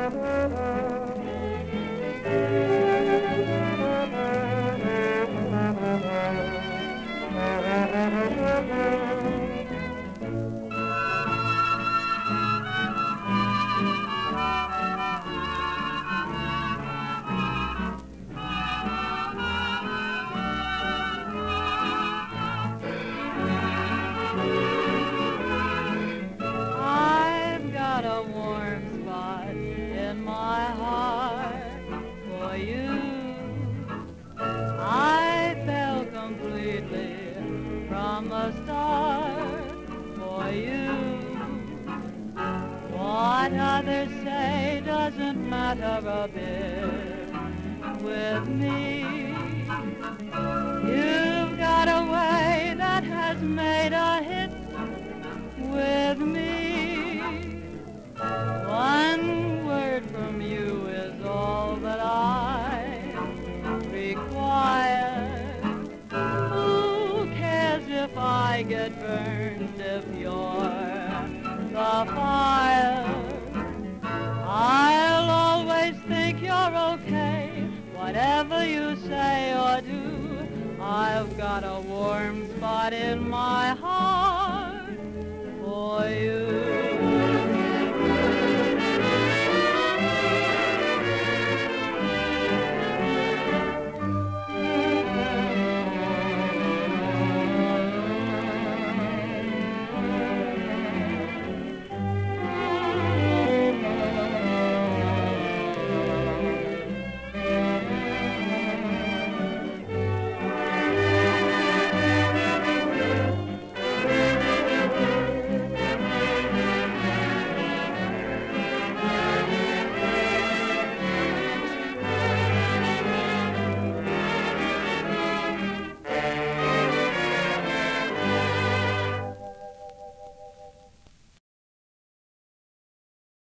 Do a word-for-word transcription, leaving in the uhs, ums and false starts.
What others say doesn't matter a bit with me. You've got a way that has made a hit with me. One word from you is all that I require. Who cares if I get burned if you're the fire? I'll always think you're okay, whatever you say or do. I've got a warm spot in my heart for you.